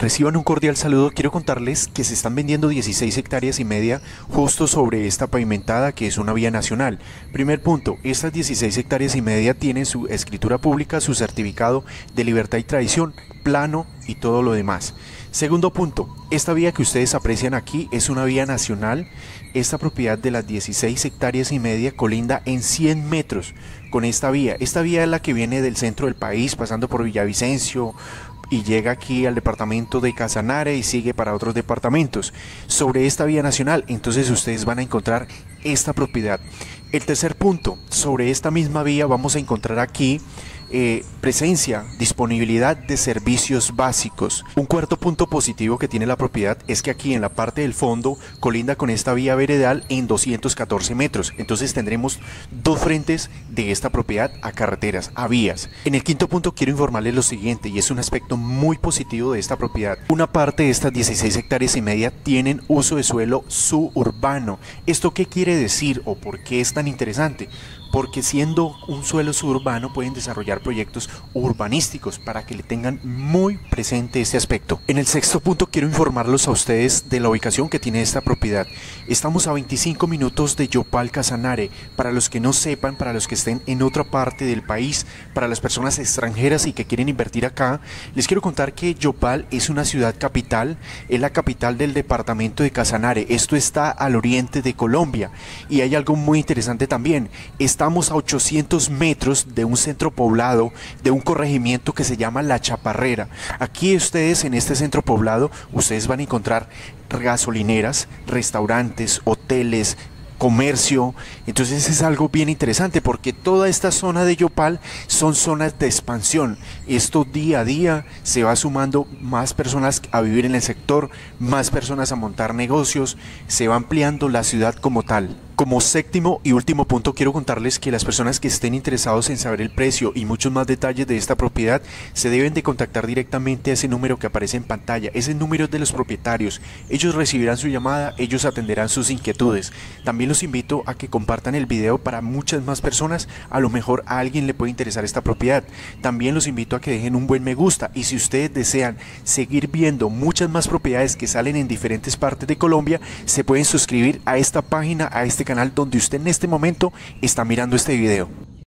Reciban un cordial saludo. Quiero contarles que se están vendiendo 16 hectáreas y media justo sobre esta pavimentada que es una vía nacional. Primer punto, estas 16 hectáreas y media tienen su escritura pública, su certificado de libertad y tradición, plano y todo lo demás. Segundo punto, esta vía que ustedes aprecian aquí es una vía nacional. Esta propiedad de las 16 hectáreas y media colinda en 100 metros con esta vía. Esta vía es la que viene del centro del país, pasando por Villavicencio, y llega aquí al departamento de Casanare y sigue para otros departamentos. Sobre esta vía nacional, entonces ustedes van a encontrar esta propiedad. El tercer punto, sobre esta misma vía vamos a encontrar aquí presencia, disponibilidad de servicios básicos. Un cuarto punto positivo que tiene la propiedad es que aquí en la parte del fondo colinda con esta vía veredal en 214 metros. Entonces tendremos dos frentes de esta propiedad a carreteras, a vías. En el quinto punto quiero informarles lo siguiente, y es un aspecto muy positivo de esta propiedad. Una parte de estas 16 hectáreas y media tienen uso de suelo suburbano. ¿Esto qué quiere decir o por qué es tan interesante? Porque siendo un suelo suburbano pueden desarrollar proyectos urbanísticos para que le tengan muy presente este aspecto. En el sexto punto quiero informarlos a ustedes de la ubicación que tiene esta propiedad. Estamos a 25 minutos de Yopal Casanare. Para los que no sepan, para los que estén en otra parte del país, para las personas extranjeras y que quieren invertir acá, les quiero contar que Yopal es una ciudad capital, es la capital del departamento de Casanare. Esto está al oriente de Colombia y hay algo muy interesante también. Estamos a 800 metros de un centro poblado, de un corregimiento que se llama La Chaparrera. Aquí ustedes en este centro poblado, ustedes van a encontrar gasolineras, restaurantes, hoteles, comercio. Entonces es algo bien interesante porque toda esta zona de Yopal son zonas de expansión. Esto día a día se va sumando más personas a vivir en el sector, más personas a montar negocios, se va ampliando la ciudad como tal. Como séptimo y último punto quiero contarles que las personas que estén interesados en saber el precio y muchos más detalles de esta propiedad se deben de contactar directamente a ese número que aparece en pantalla. Ese número es de los propietarios. Ellos recibirán su llamada, ellos atenderán sus inquietudes. También los invito a que compartan el video para muchas más personas. A lo mejor a alguien le puede interesar esta propiedad. También los invito a que dejen un buen me gusta, y si ustedes desean seguir viendo muchas más propiedades que salen en diferentes partes de Colombia, se pueden suscribir a esta página, a este canal donde usted en este momento está mirando este video.